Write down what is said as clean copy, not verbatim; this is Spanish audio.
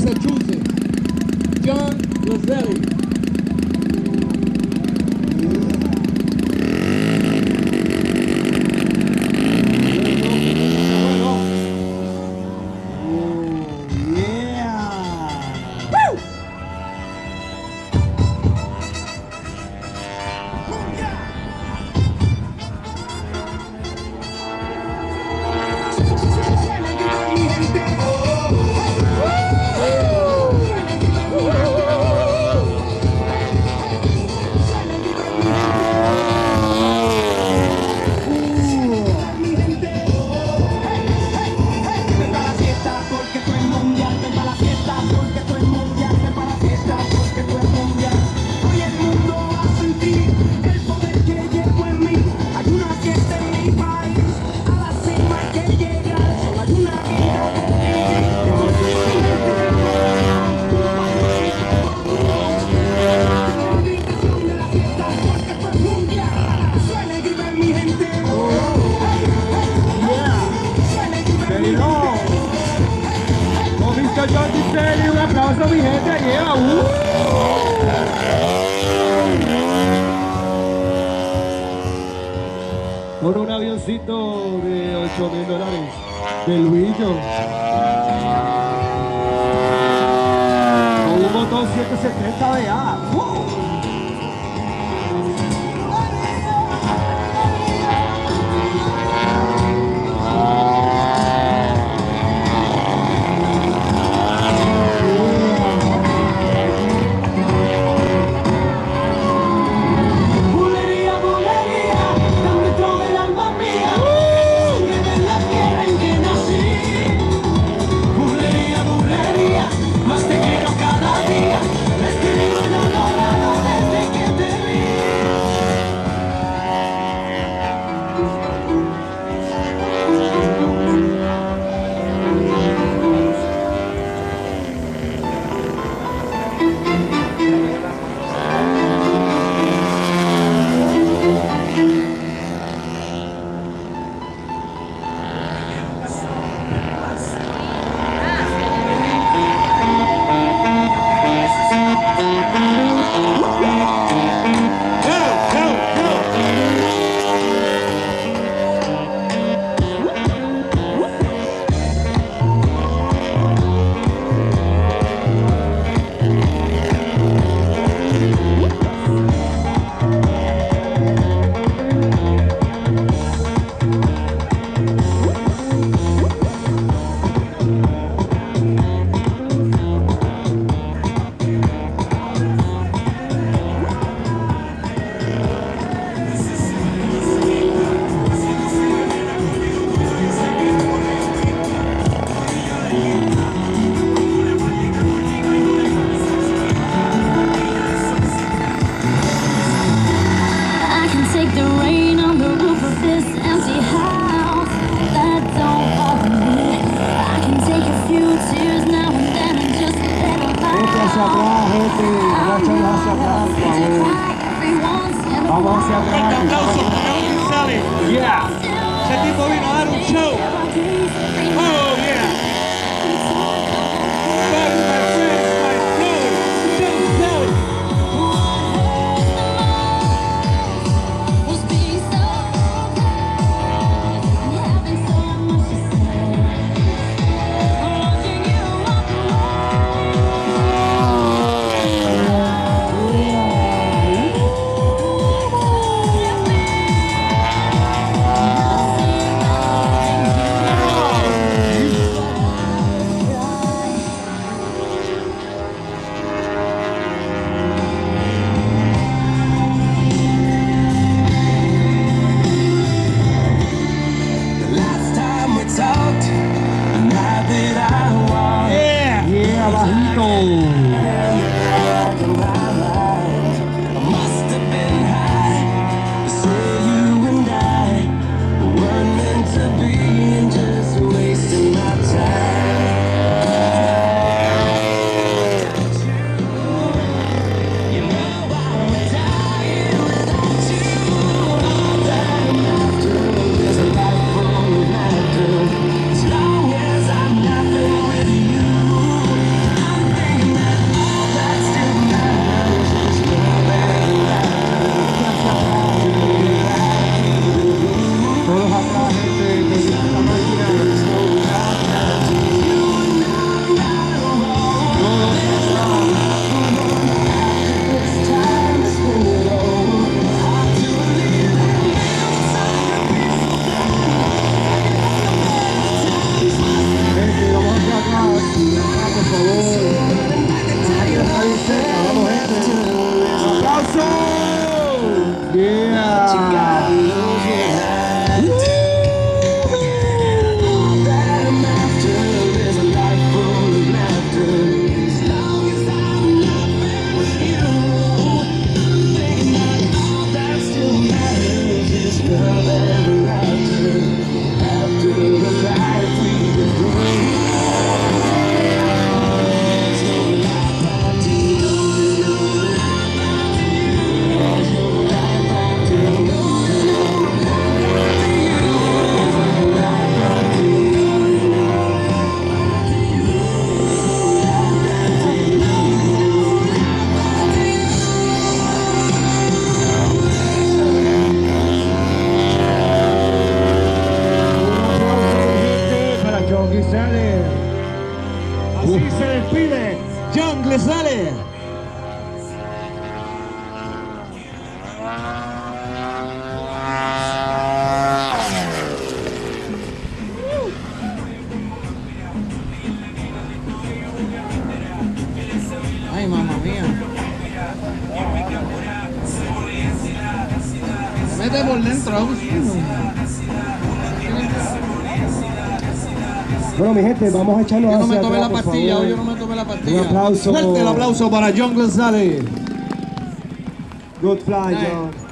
Massachusetts, John Lazelli. Un aplauso, mi gente, lleva. Con un avioncito de $8,000 del Luillo. Con un motor 170 VA. Vamos hacia atrás. Fuerte aplauso para John Lazelli. Yeah. Ese tipo vino a dar un show. Oh yeah. But my friends, my brother, John Lazelli. Así se despide John Glezelli. Ay, mamá mía. Mete por dentro. Bueno, mi gente, vamos a echarnos Yo no me hacia tomé la atrás, por pastilla, favor. hoy yo no me tomé la pastilla. Un aplauso. Fuerte el aplauso para John Glezelli. Good fly, Ay. John.